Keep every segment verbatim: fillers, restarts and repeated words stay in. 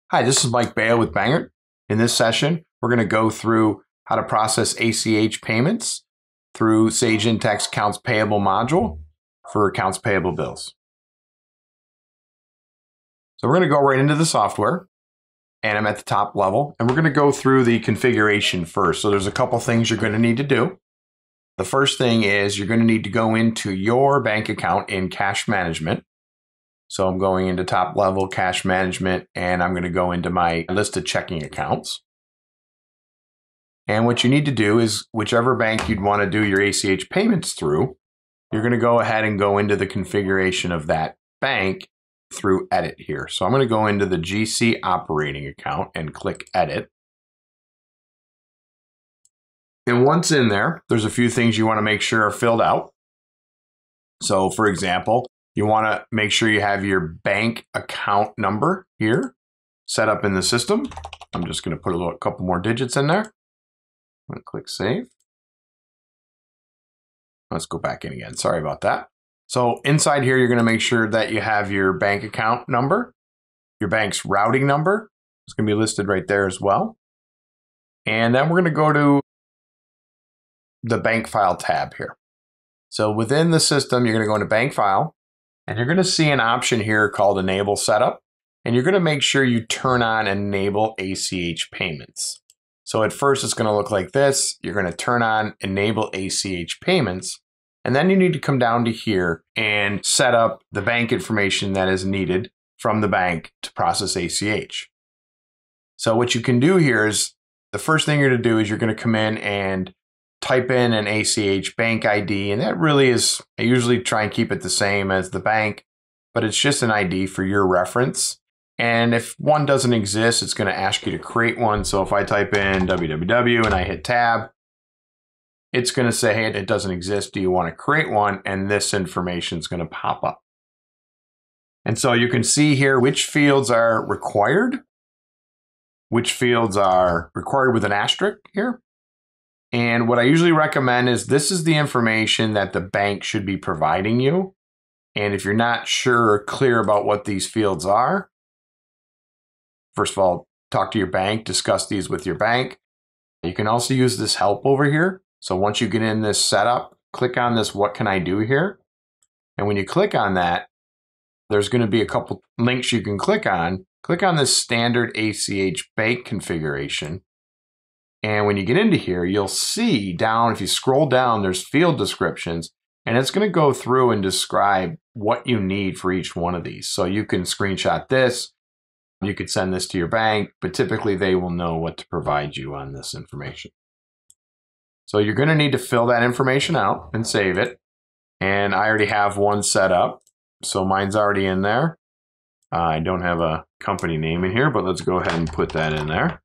Hi, this is Mike Bale with Banger. In this session, we're going to go through how to process A C H payments through Sage Intacct's Accounts Payable module for accounts payable bills. So we're going to go right into the software, and I'm at the top level, and we're going to go through the configuration first. So there's a couple things you're going to need to do. The first thing is you're going to need to go into your bank account in cash management. So I'm going into top level cash management, and I'm going to go into my list of checking accounts. And what you need to do is whichever bank you'd want to do your A C H payments through, you're going to go ahead and go into the configuration of that bank through edit here. So I'm going to go into the G C operating account and click edit. And once in there, there's a few things you want to make sure are filled out. So for example, you want to make sure you have your bank account number here set up in the system. I'm just going to put a little, couple more digits in there. I'm going to click save. Let's go back in again. Sorry about that. So inside here, you're going to make sure that you have your bank account number, your bank's routing number. It's going to be listed right there as well. And then we're going to go to the bank file tab here. So within the system, you're going to go into bank file. And you're going to see an option here called Enable Setup. And you're going to make sure you turn on Enable A C H Payments. So at first it's going to look like this. You're going to turn on Enable A C H Payments. And then you need to come down to here and set up the bank information that is needed from the bank to process A C H. So what you can do here is the first thing you're going to do is you're going to come in and type in an A C H bank I D, and that really is, I usually try and keep it the same as the bank, but it's just an I D for your reference. And if one doesn't exist, it's going to ask you to create one. So if I type in w w w and I hit tab, it's going to say, hey, it doesn't exist. Do you want to create one? And this information is going to pop up. And so you can see here which fields are required, which fields are required with an asterisk here. And what I usually recommend is this is the information that the bank should be providing you. And if you're not sure or clear about what these fields are, first of all, talk to your bank, discuss these with your bank. You can also use this help over here. So once you get in this setup, click on this, what can I do here? And when you click on that, there's going to be a couple links you can click on. Click on this standard A C H bank configuration. And when you get into here, you'll see down, if you scroll down, there's field descriptions, and it's going to go through and describe what you need for each one of these. So you can screenshot this, you could send this to your bank, but typically they will know what to provide you on this information. So you're going to need to fill that information out and save it. And I already have one set up, so mine's already in there. Uh, I don't have a company name in here, but let's go ahead and put that in there.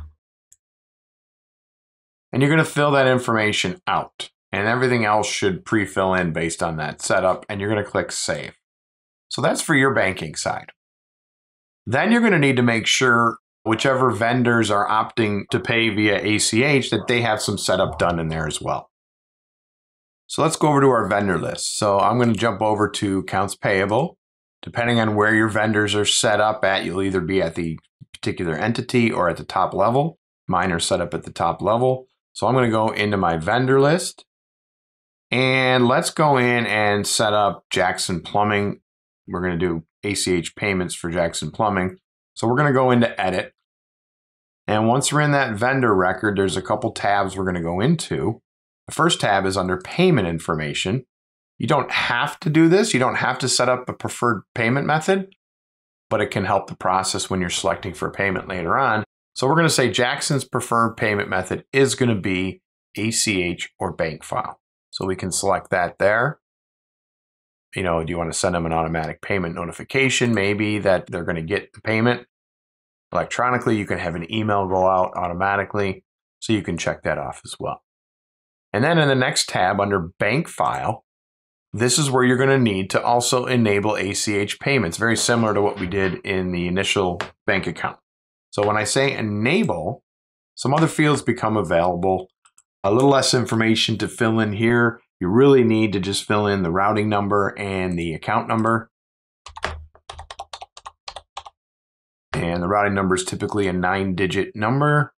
And you're going to fill that information out, and everything else should pre-fill in based on that setup, and you're going to click save. So that's for your banking side. Then you're going to need to make sure whichever vendors are opting to pay via A C H that they have some setup done in there as well. So let's go over to our vendor list. So I'm going to jump over to accounts payable. Depending on where your vendors are set up at, you'll either be at the particular entity or at the top level. Mine are set up at the top level. So I'm going to go into my vendor list, and let's go in and set up Jackson Plumbing. We're going to do A C H payments for Jackson Plumbing. So we're going to go into edit. And once we're in that vendor record, there's a couple tabs we're going to go into. The first tab is under payment information. You don't have to do this. You don't have to set up a preferred payment method, but it can help the process when you're selecting for a payment later on. So we're going to say Jackson's preferred payment method is going to be A C H or bank file. So we can select that there. You know, do you want to send them an automatic payment notification? Maybe that they're going to get the payment electronically. You can have an email go out automatically. So you can check that off as well. And then in the next tab under bank file, this is where you're going to need to also enable A C H payments, very similar to what we did in the initial bank account. So when I say enable, some other fields become available. A little less information to fill in here. You really need to just fill in the routing number and the account number. And the routing number is typically a nine digit number.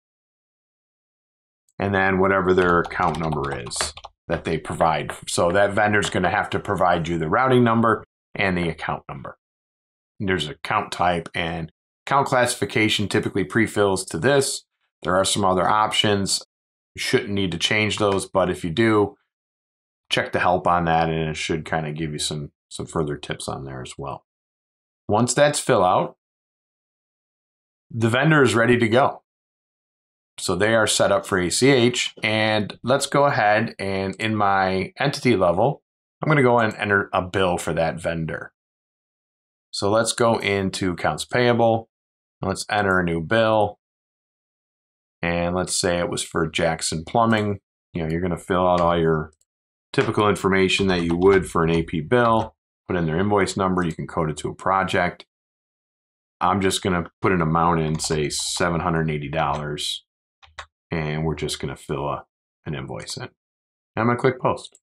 And then whatever their account number is that they provide. So that vendor is going to have to provide you the routing number and the account number. And there's account type and account classification typically pre-fills to this. There are some other options. You shouldn't need to change those, but if you do, check the help on that and it should kind of give you some, some further tips on there as well. Once that's fill out, the vendor is ready to go. So they are set up for A C H, and let's go ahead and in my entity level, I'm going to go and enter a bill for that vendor. So let's go into accounts payable. Let's enter a new bill. And let's say it was for Jackson Plumbing. You know, you're going to fill out all your typical information that you would for an A P bill, put in their invoice number. You can code it to a project. I'm just going to put an amount in, say seven hundred eighty dollars. And we're just going to fill a, an invoice in. And I'm going to click post.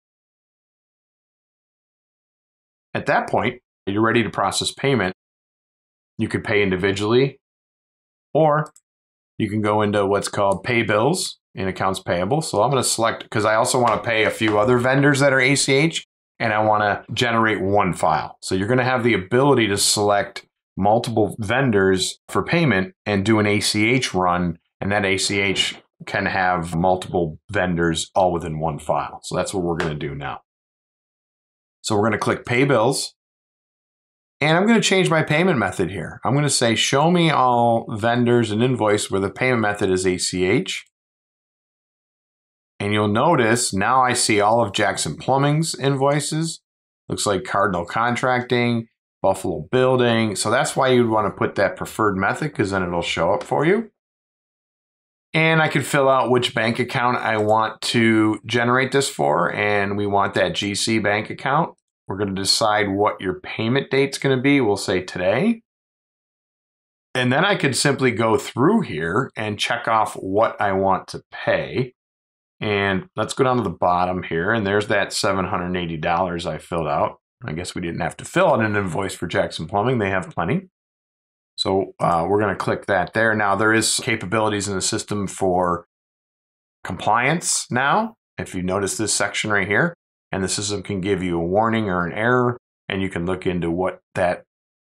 At that point, you're ready to process payment. You could pay individually, or you can go into what's called pay bills in accounts payable. So I'm going to select, because I also want to pay a few other vendors that are A C H, and I want to generate one file. So you're going to have the ability to select multiple vendors for payment and do an A C H run, and that A C H can have multiple vendors all within one file. So that's what we're going to do now. So we're going to click Pay Bills. And I'm going to change my payment method here. I'm going to say, show me all vendors and invoice where the payment method is A C H. And you'll notice now I see all of Jackson Plumbing's invoices. Looks like Cardinal Contracting, Buffalo Building. So that's why you'd want to put that preferred method, because then it'll show up for you. And I could fill out which bank account I want to generate this for. And we want that G C bank account. We're going to decide what your payment date's going to be. We'll say today. And then I could simply go through here and check off what I want to pay. And let's go down to the bottom here. And there's that seven hundred eighty dollars I filled out. I guess we didn't have to fill out an invoice for Jackson Plumbing. They have plenty. So uh, we're going to click that there. Now there is capabilities in the system for compliance now. If you notice this section right here, and the system can give you a warning or an error, and you can look into what that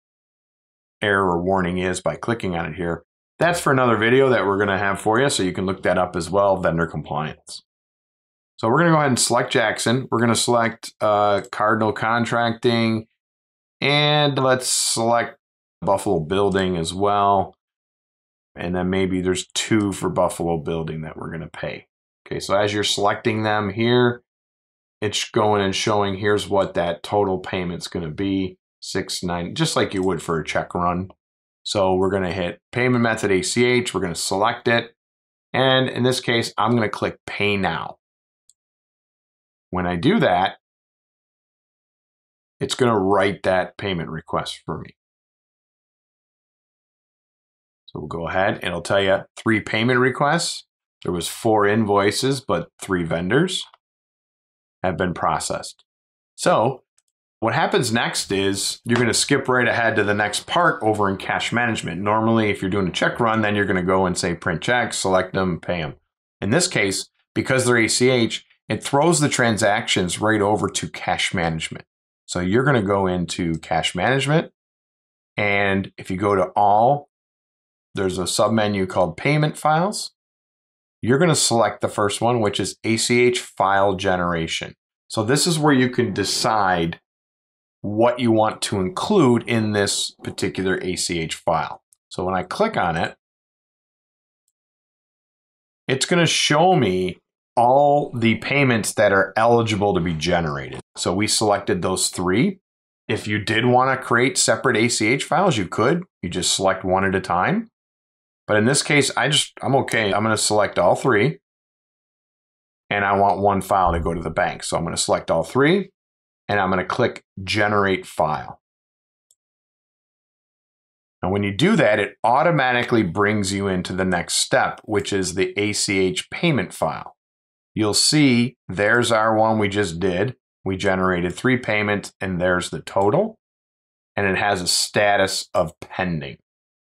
error or warning is by clicking on it here. That's for another video that we're going to have for you, so you can look that up as well, vendor compliance. So we're going to go ahead and select Jackson. We're going to select uh, Cardinal Contracting, and let's select Buffalo Building as well. And then maybe there's two for Buffalo Building that we're going to pay. Okay, so as you're selecting them here, it's going and showing here's what that total payment's going to be, six nine, just like you would for a check run. So we're going to hit payment method A C H. We're going to select it. And in this case, I'm going to click Pay Now. When I do that, it's going to write that payment request for me. So we'll go ahead and it'll tell you three payment requests. There was four invoices, but three vendors have been processed. So what happens next is you're going to skip right ahead to the next part over in cash management. Normally, if you're doing a check run, then you're going to go and say print checks, select them, pay them. In this case, because they're A C H, it throws the transactions right over to cash management. So you're going to go into cash management. And if you go to all, there's a submenu called payment files. You're going to select the first one, which is A C H file generation. So this is where you can decide what you want to include in this particular A C H file. So when I click on it, it's going to show me all the payments that are eligible to be generated. So we selected those three. If you did want to create separate A C H files, you could. You just select one at a time. But in this case, I just, I'm okay. I'm going to select all three. And I want one file to go to the bank. So I'm going to select all three. And I'm going to click Generate File. And when you do that, it automatically brings you into the next step, which is the A C H payment file. You'll see there's our one we just did. We generated three payments, and there's the total. And it has a status of pending.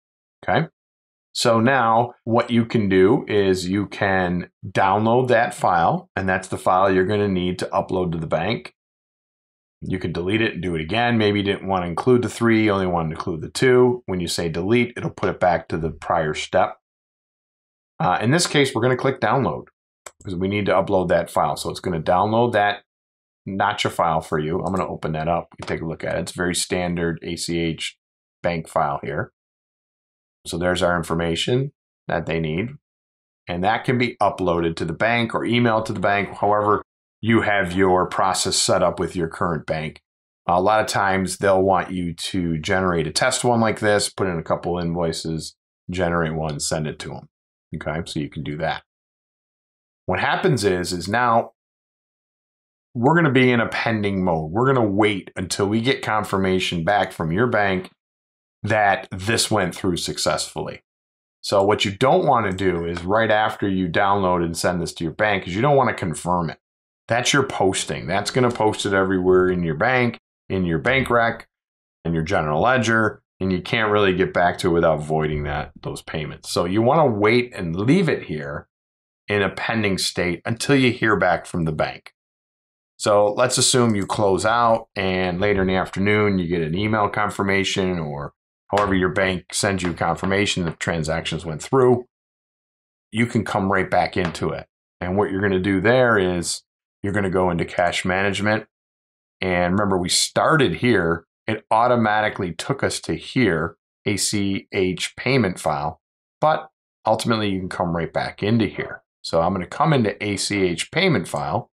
Okay. So now what you can do is you can download that file, and that's the file you're going to need to upload to the bank. You can delete it and do it again. Maybe you didn't want to include the three, you only wanted to include the two. When you say delete, it'll put it back to the prior step. Uh, in this case, we're going to click download because we need to upload that file. So it's going to download that notcha file for you. I'm going to open that up. You take a look at it. It's very standard A C H bank file here. So there's our information that they need. And that can be uploaded to the bank or emailed to the bank, however you have your process set up with your current bank. A lot of times they'll want you to generate a test one like this, put in a couple invoices, generate one, send it to them. Okay, so you can do that. What happens is, is now we're going to be in a pending mode. We're going to wait until we get confirmation back from your bank that this went through successfully. So what you don't want to do is right after you download and send this to your bank, because you don't want to confirm it. That's your posting. That's going to post it everywhere in your bank, in your bank rec, in your general ledger, and you can't really get back to it without voiding that those payments. So you want to wait and leave it here in a pending state until you hear back from the bank. So let's assume you close out and later in the afternoon you get an email confirmation, or however your bank sends you confirmation that transactions went through. You can come right back into it. And what you're going to do there is you're going to go into cash management. And remember, we started here. It automatically took us to here, A C H payment file. But ultimately, you can come right back into here. So I'm going to come into A C H payment file.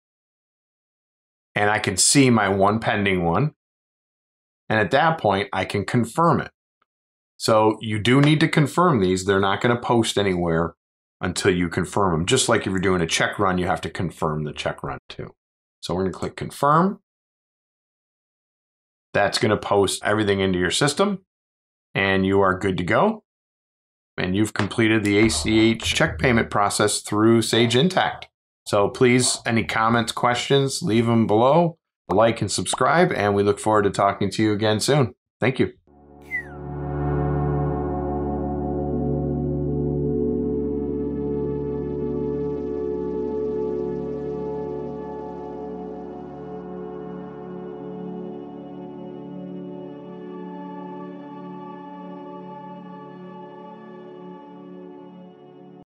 And I can see my one pending one. And at that point, I can confirm it. So you do need to confirm these. They're not going to post anywhere until you confirm them. Just like if you're doing a check run, you have to confirm the check run too. So we're going to click confirm. That's going to post everything into your system. And you are good to go. And you've completed the A C H check payment process through Sage Intacct. So please, any comments, questions, leave them below. Like and subscribe, and we look forward to talking to you again soon. Thank you.